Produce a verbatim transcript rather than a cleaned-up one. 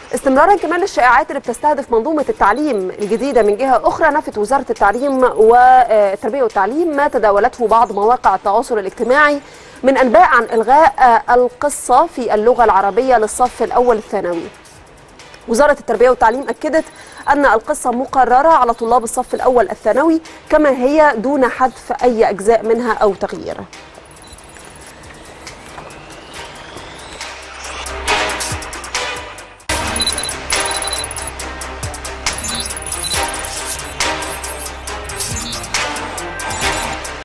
استمرارا كمان للشائعات اللي بتستهدف منظومة التعليم الجديدة من جهة أخرى، نفت وزارة التعليم والتربية والتعليم ما تداولته بعض مواقع التواصل الاجتماعي من أنباء عن إلغاء القصة في اللغة العربية للصف الأول الثانوي. وزارة التربية والتعليم أكدت أن القصة مقررة على طلاب الصف الأول الثانوي كما هي دون حذف أي أجزاء منها أو تغيير.